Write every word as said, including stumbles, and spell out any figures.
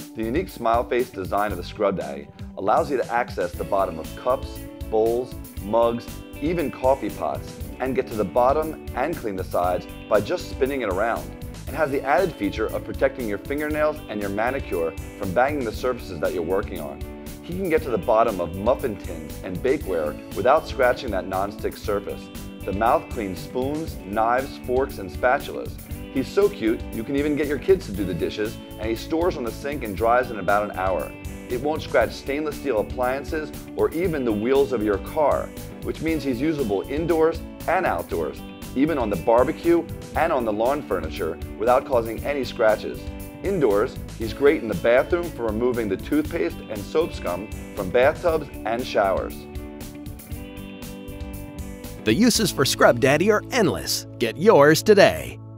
The unique smile face design of the Scrub Daddy allows you to access the bottom of cups, bowls, mugs, even coffee pots, and get to the bottom and clean the sides by just spinning it around. It has the added feature of protecting your fingernails and your manicure from banging the surfaces that you're working on. He can get to the bottom of muffin tins and bakeware without scratching that non-stick surface. The mouth cleans spoons, knives, forks, and spatulas. He's so cute, you can even get your kids to do the dishes, and he stores on the sink and dries in about an hour. It won't scratch stainless steel appliances or even the wheels of your car, which means he's usable indoors and outdoors, even on the barbecue and on the lawn furniture without causing any scratches. Indoors, he's great in the bathroom for removing the toothpaste and soap scum from bathtubs and showers. The uses for Scrub Daddy are endless. Get yours today.